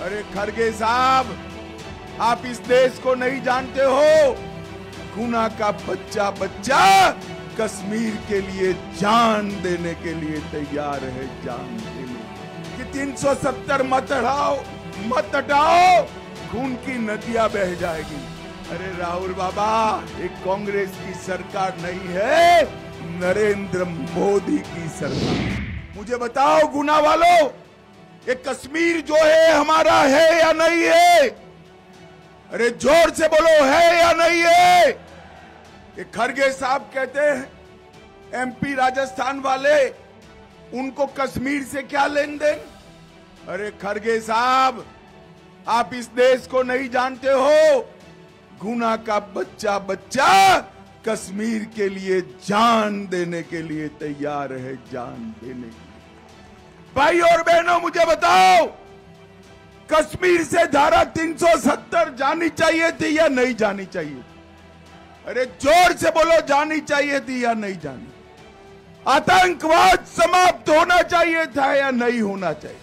अरे खड़गे साहब, आप इस देश को नहीं जानते हो। गुना का बच्चा बच्चा कश्मीर के लिए जान देने के लिए तैयार है, जान देने कि 370 मत हटाओ, खून की नदियां बह जाएगी। अरे राहुल बाबा, एक कांग्रेस की सरकार नहीं है, नरेंद्र मोदी की सरकार। मुझे बताओ गुना वालों, ये कश्मीर जो है हमारा है या नहीं है? अरे जोर से बोलो, है या नहीं है? ये खड़गे साहब कहते हैं एमपी राजस्थान वाले, उनको कश्मीर से क्या लेन देन? अरे खड़गे साहब, आप इस देश को नहीं जानते हो। गुना का बच्चा बच्चा कश्मीर के लिए जान देने के लिए तैयार है, जान देने के लिए। भाई और बहनों, मुझे बताओ, कश्मीर से धारा 370 जानी चाहिए थी या नहीं जानी चाहिए? अरे जोर से बोलो, जानी चाहिए थी या नहीं जानी? आतंकवाद समाप्त होना चाहिए था या नहीं होना चाहिए?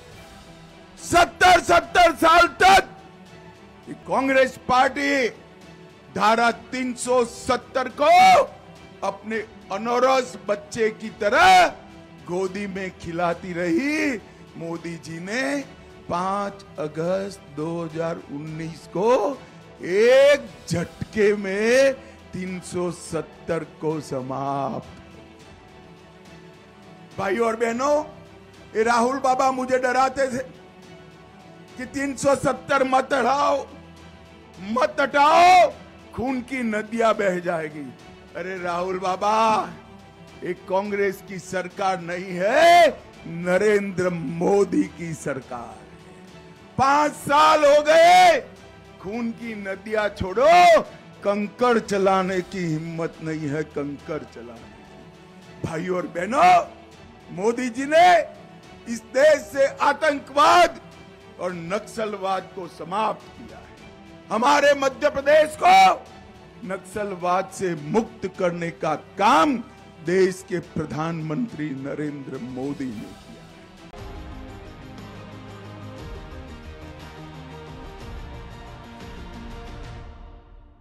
70 साल तक कांग्रेस पार्टी धारा 370 को अपने अनौरस बच्चे की तरह गोदी में खिलाती रही। मोदी जी ने 5 अगस्त 2019 को एक झटके में 370 को समाप्त। भाई और बहनों, ये राहुल बाबा मुझे डराते थे कि 370 मत हटाओ, खून की नदियां बह जाएगी। अरे राहुल बाबा, एक कांग्रेस की सरकार नहीं है, नरेंद्र मोदी की सरकार। 5 साल हो गए, खून की नदियां छोड़ो, कंकड़ चलाने की हिम्मत नहीं है, कंकड़ चलाने की। भाई और बहनों, मोदी जी ने इस देश से आतंकवाद और नक्सलवाद को समाप्त किया है। हमारे मध्य प्रदेश को नक्सलवाद से मुक्त करने का काम देश के प्रधानमंत्री नरेंद्र मोदी ने किया।